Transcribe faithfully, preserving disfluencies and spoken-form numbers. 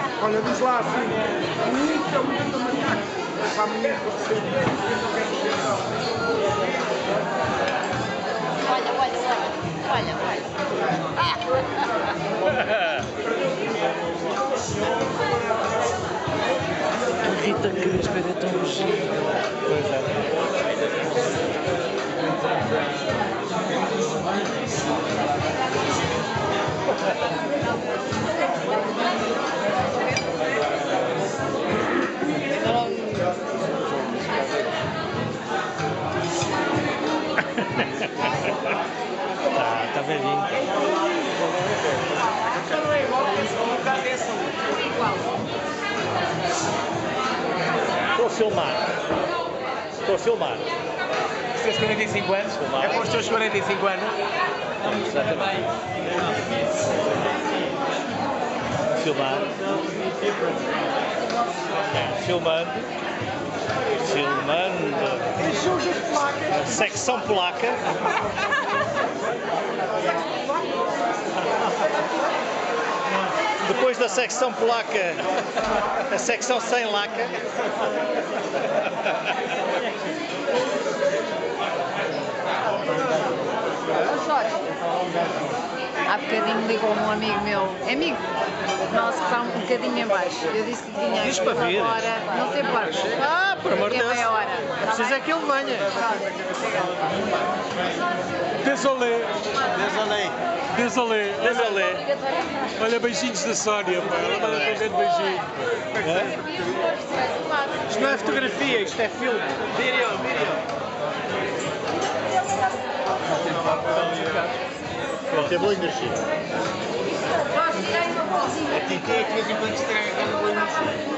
Olha, diz lá assim, muito, muito macaco. Para a mulher você. Olha, olha, olha, olha, olha. A Rita Crespo era tão gira. Pois é. Tá, tá velhinho. Não é igual, um bocado dessa. Estou a filmar. Estou a filmar. Os teus quarenta e cinco anos? É para os teus quarenta e cinco anos? Exatamente. Filmar. É, filmando. Filmando. A secção polaca. Depois da secção polaca, a secção sem laca. Jorge, há bocadinho ligou-me um amigo meu, amigo nosso que está um bocadinho em baixo. Eu disse que tinha Diz aqui para vir. uma hora, não se importa. Ah, por amor de Deus. meia hora. É preciso é que ele venha. Désolé. Désolé. Désolé. Désolé. Olha, beijinhos da Sónia, pá. Ela manda um grande beijinho. Isto não é fotografia, isto é filme. Vídeo, vídeo. Pronto, é boa energia. Jorge, tirei uma coisinha. A Titi é que de vez em quando estraga aquela boa energia.